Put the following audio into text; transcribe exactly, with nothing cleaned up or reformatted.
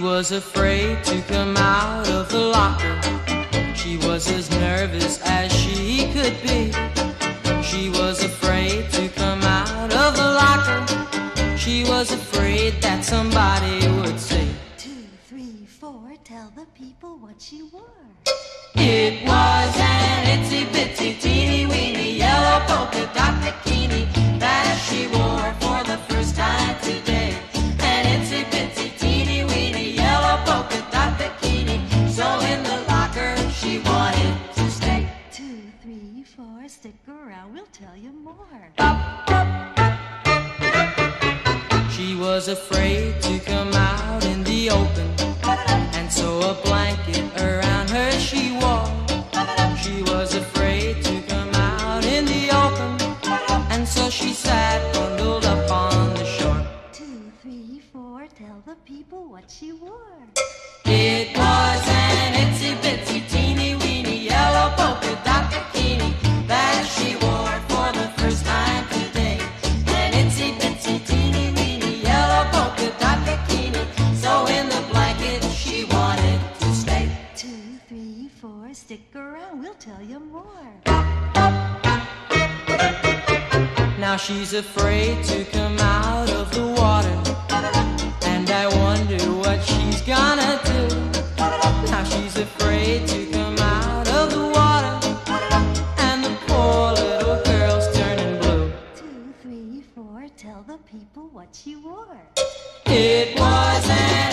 was afraid to come out of the locker. She was as nervous as she could be. She was afraid to come out of the locker. She was afraid that somebody would say, Two, three, four, tell the people what she wore. it was an itsy bitsy teeny weeny yellow polka dot bikini that she wore for the first time today. An itsy bitsy teeny weeny yellow polka dot bikini, so in the locker she wanted to stay. Two, three, four, stick around, we'll tell you more. She was afraid to come out in the open, and so a blanket around her she wore. She was afraid to come out in the open, and so she sat bundled up on the shore. Two, three, four, tell the people what she wore. It was an itsy bitsy teeny weeny yellow polka dot bikini that she wore for the first time today. An itsy bitsy teeny weeny yellow polka dot bikini, so in the blanket she wanted to stay. Two, three, four, stick around, we'll tell you more. Now she's afraid to come out of the water, and I wonder what she's gonna do. Now she's afraid to come out of the water, and the poor little girl's turning blue. Two, three, four, tell the people what she wore. It was an